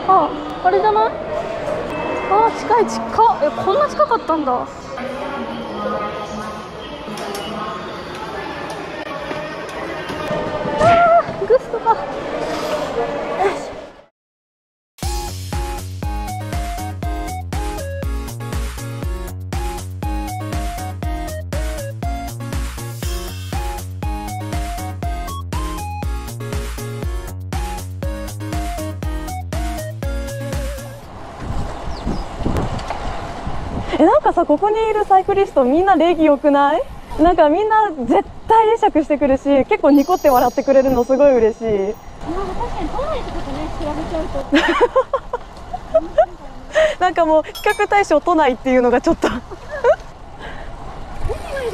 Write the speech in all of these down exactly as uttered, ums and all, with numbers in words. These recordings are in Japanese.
あ、あれじゃない？あ、近い近っ。え、こんな近かったんだ。あー、グストか。よし。 え、なんかさ、ここにいるサイクリストみんな礼儀良くない？なんかみんな絶対会釈してくるし、結構ニコって笑ってくれるのすごい嬉しい。 まあ確かに都内とかとね、比べちゃうとなんかもう比較対象都内っていうのがちょっと何がいる？え、ちょっと待って。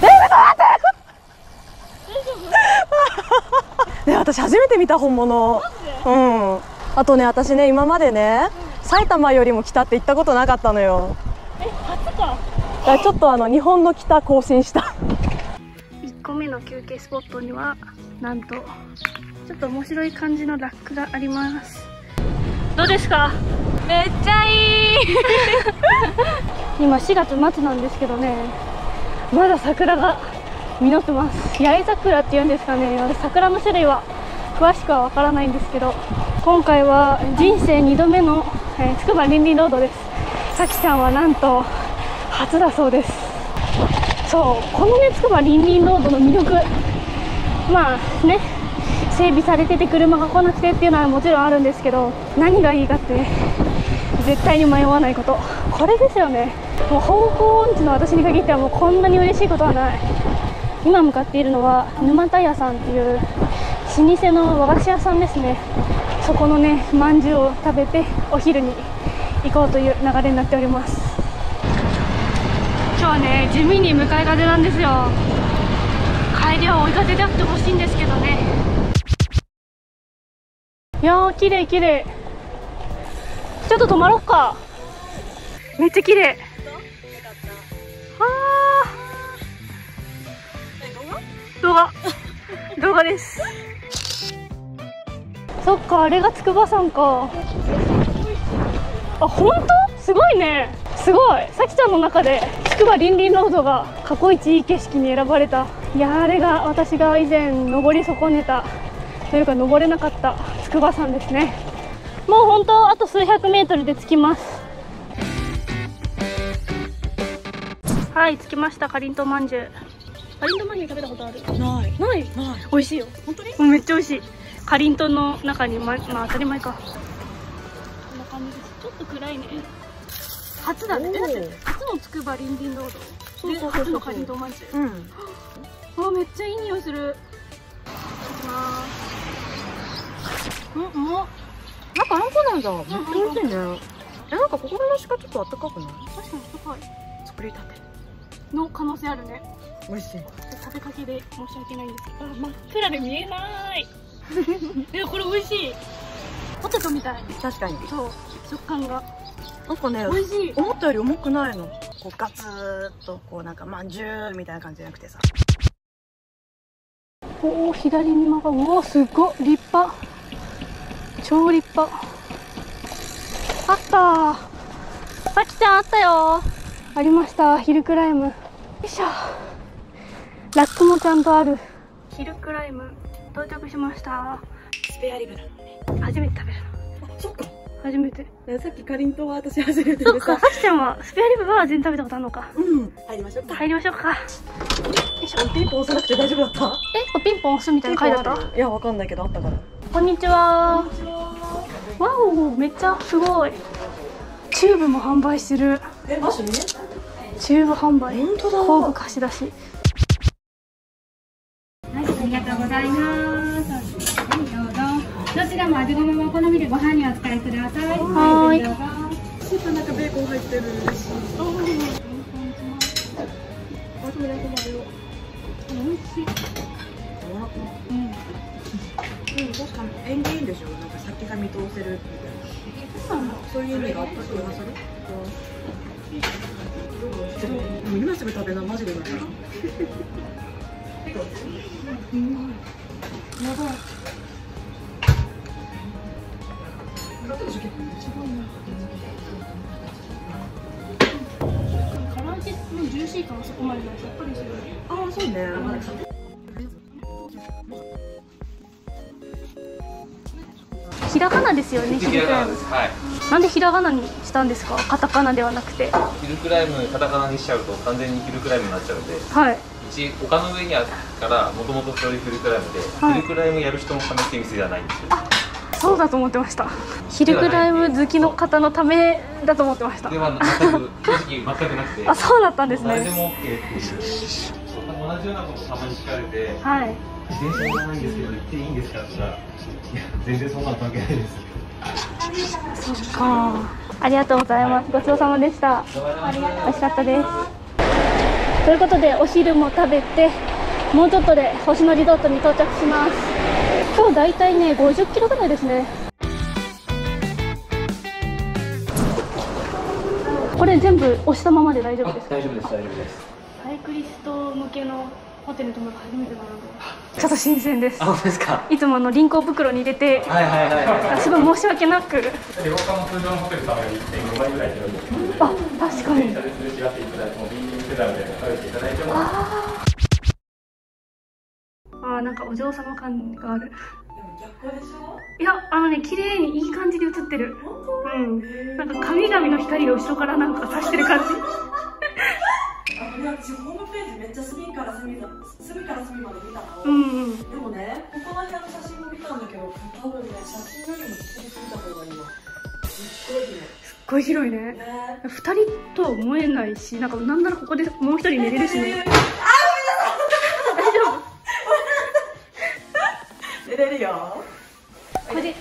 大丈夫？ ね、私初めて見た本物。うん。あとね、私ね、今までね、うん、埼玉よりも北って行ったことなかったのよ。 え、初か。 だからちょっとあの日本の北更新した。 いっこめの休憩スポットにはなんとちょっと面白い感じのラックがあります。どうですか？ めっちゃいい今しがつまつなんですけどね、まだ桜が実ってます。八重桜っていうんですかね。私桜の種類は詳しくはわからないんですけど、今回は人生にどめのつくばりんりんロードです。さきちゃんはなんと初だそうです。そう、このねつくばりんりんロードの魅力、まあね、整備されてて車が来なくてっていうのはもちろんあるんですけど、何がいいかって絶対に迷わないこと、これですよね。もう方向音痴の私に限ってはもうこんなに嬉しいことはない。今向かっているのは沼田屋さんっていう老舗の和菓子屋さんですね。そこのねまんじゅうを食べてお昼に行こうという流れになっております。今日はね地味に向かい風なんですよ。帰りは追い風であってほしいんですけどね。いやー、綺麗綺麗。ちょっと止まろっか。めっちゃ綺麗。はー、動画動画です。そっか、あれが筑波山か。あ、本当？すごいね。すごい。さきちゃんの中でつくばりんりんロードが過去一いい景色に選ばれた。いやー、あれが私が以前登り損ねたというか登れなかった筑波山ですね。もう本当あと数百メートルで着きます。はい、着きました。かりんとうまんじゅう。かりんとうまんじゅう食べたことある？ ないない。 ない。 美味しいよ。 本当に？ うん、めっちゃ美味しい。かりんとうの中に、ま、まあ当たり前か。こんな感じです。ちょっと暗いね。初だね。だって初のつくばりんりんロード。そうそうそうそう。初のかりんとうまんじゅう。うん。あ、めっちゃいい匂いする。いきまーす。うん、うまっ。 なんかあんこなんだ。めっちゃ美味しいね。え、なんか心のしかちょっとあったかくない？ 確かに高い。 作りたての可能性あるね。 美味しい。 食べかけで申し訳ないんですけど、真っ暗で見えない。え、これ美味しい。ポテトみたい。 確かに。 そう、食感が。 なんかね、 美味しい。 思ったより重くないの。こうガツーっとこうなんかまんじゅうみたいな感じじゃなくてさ。 おお、左に曲がる。うわ、すごい立派。超立派。あったー。さきちゃんあったよー。ありました。ヒルクライム。よいしょ。ラックもちゃんとある。ヒルクライム到着しました。 スペアリブなのね。 初めて食べるの。 あ、そっか。 初めて。 さっきかりんとうは私初めてでそっか、さきちゃんはスペアリブは全然食べたことあるのか。 うん。入りましょうか。 入りましょうか。よいしょ。 ピンポン押さなくて大丈夫だった？ え、ピンポン押すみたいな書いてあった？ いや、わかんないけどあったから。 こんにちは。わお、めっちゃすごい。チューブも販売してる。 え、マジ？ チューブ販売。 本当だ。 工具貸し出し。 はい、ありがとうございます。はい、どうぞ。どちらも味ごまもお好みでご飯にお使いください。 はい。 スープの中ベーコン入ってる。嬉しい。あ、これだけ美味しい。 うん。うん、確かに縁起いいんでしょ。なんか先が見通せるみたいな。そういう意味があった気がする。もう今すぐ食べな、マジでうまい。うん。やばい。 楽でしょ、結構。 唐揚げのジューシー感はそこまでない。さっぱりしてる。 ああ、そうね。 ひらがなですよね、ヒルクライム。 はい。 なんでひらがなにしたんですか、カタカナではなくて。 ヒルクライムカタカナにしちゃうと完全にヒルクライムになっちゃうので、 はい。 うち丘の上にあるからもともとそういうヒルクライムで、 はい、 ヒルクライムやる人のためっていう店ではないんですよ。 そうだと思ってました。ヒルクライム好きの方のためだと思ってました。 では全く正直全くなくて。 あ、そうだったんですね。 誰でも OK っていう。同じようなことたまに聞かれて、 はい。 自転車じゃないんですけど行っていいんですかって言ったら、いや全然そんなの関係ないです。 そっか。ありがとうございます。ごちそうさまでした。美味しかったです。ということでお昼も食べて、もうちょっとで星野リゾートに到着します。今日だいたいねごじゅっキロぐらいですね。これ全部押したままで大丈夫ですか？ 大丈夫です、大丈夫です。 サイクリスト向けのホテルに泊まる初めてなのでちょっと新鮮です。 あ、本当ですか？ いつもあの輪行袋に入れて、 はいはいはいはい。 すごい申し訳なく。 旅館も通常のホテル様よりいってんごばいぐらい広いですので、 あ、確かに。 電車ですれ違っていただいてもビールセダンで食べていただいても。 ああ、なんかお嬢様感がある。 逆でしょ？ いや、あのね、綺麗にいい感じで映ってる。うん。なんか神々の光が後ろからなんか差してる感じ。 あ、これ私ホームページめっちゃ隅から隅まで隅から隅まで見たの。 うんうん。 でもね、ここの部屋の写真も見たんだけど、多分ね、写真よりもここに着いた方がいいわ。すっごいね。 すっごい広いね。 ね。 二人とは思えないし、なんかなんならここでもう一人寝れるしね。 寝れるよ。 これで。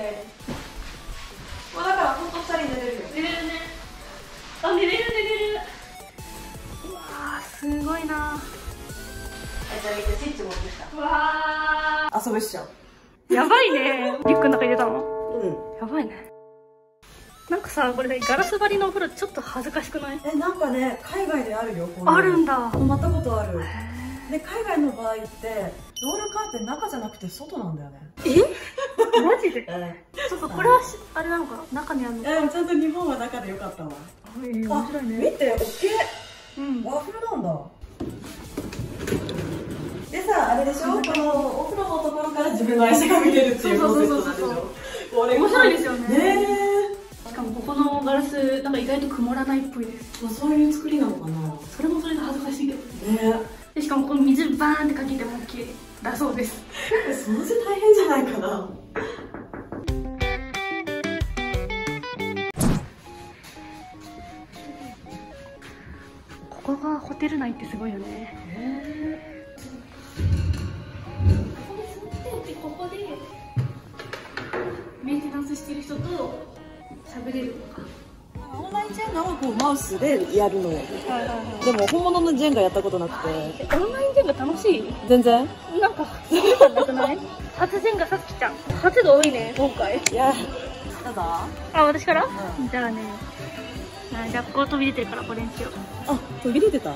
もうだから本当二人寝れるよ。 寝れるね。あ、寝れる寝れる。うわー、すごいな。 はい、じゃあ見てスイッチ持ってきた。 うわ遊ぶっしょ。 ー。やばいね。リュックの中入れたの。 うん。 やばいね。なんかさ、これガラス張りのお風呂ちょっと恥ずかしくない？ え、なんかね、海外であるよ。こういうあるんだ。 泊まったことある。で、海外の場合ってロールカーテン中じゃなくて外なんだよね。 え？マジで？ えちょっとこれはしあれなのかな、中にあるのか。 え、ちゃんと日本は中でよかったわ。 面白いね。 見て、オッケうん。 ー。和風なんだ。でさ、あれでしょ、このお風呂のところから自分の足が見れるっていうコンセプトなんでしょ。これ面白いですよね。 ねえ。しかもここのガラスなんか意外と曇らないっぽいです。 まあ、そういう作りなのかな。 それもそれで恥ずかしいけどね。 で、しかもこの水バーンってかけても OK だそうです。 掃除大変じゃないかな。 ここがホテル内ってすごいよね。ここでメンテナンスしてる人と喋れるのか。 オンラインジェンガはこうマウスでやるのよ。でも本物のジェンガやったことなくて。 オンラインジェンガ楽しい？ 全然。 なんかすごい感なくない？初ジェンガさつきちゃん。初が多いね今回。 いや、ただ。 あ、私から？ うん、 じゃあね。あ、じゃあここ飛び出てるからこれにしよう。 あ、飛び出てた。 はい。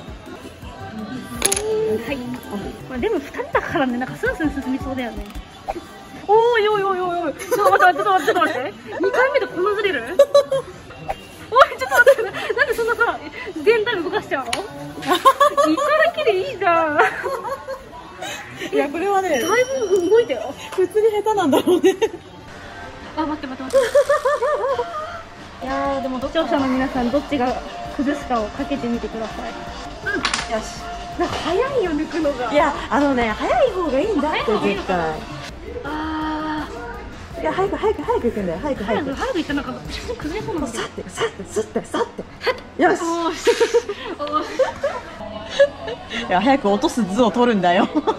まあでもふたりだからね、なんかスンスン進みそうだよね。おーいおいおいおいおい。ちょっと待って待ってちょっと待って。にかいめでこんなずれる？おいちょっと待って。なんでそんなさ全体動かしちゃうの？いっかだけでいいじゃん。 いや、これはね、だいぶ動いたよ。 普通に下手なんだろうね。 あ、待って待って待って。いやー、でも視聴者の皆さんどっちが崩すかをかけてみてください。 うん、よし。 なんか早いよ抜くのが。 いや、あのね、早い方がいいんだって絶対。 ああ。いや、早く早く早く行くんだよ。早く早く。 早く行ったなんか崩れそうなんだよ。 さってさってさってさって。よし。いや、早く落とす図を取るんだよ。 待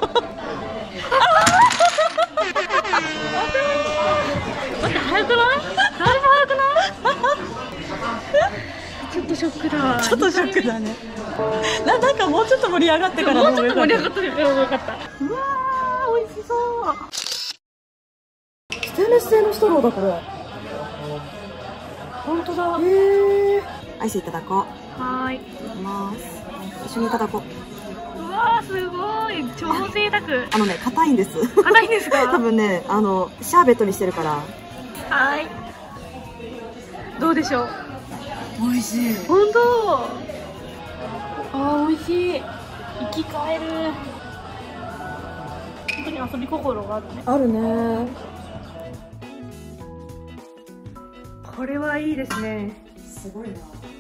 って早くない？だいぶ早くない？ちょっとショックだ。 ちょっとショックだね。な、なんかもうちょっと盛り上がってからもうちょっと盛り上がってるからよかった。うわー、美味しそう。 ステンレス製のストローだこれ。 本当だ。 へえ。アイスいただこう。 はーい。 いただきます。一緒にいただこう。 うわー、すごい。超贅沢。 あのね、硬いんです。 硬いんですか？ 多分ね、あのシャーベットにしてるから。 はい。 どうでしょう。 美味しい。 本当。あー美味しい。生き返る。本当に遊び心があるね。 あるね。 これはいいですね。 すごいな。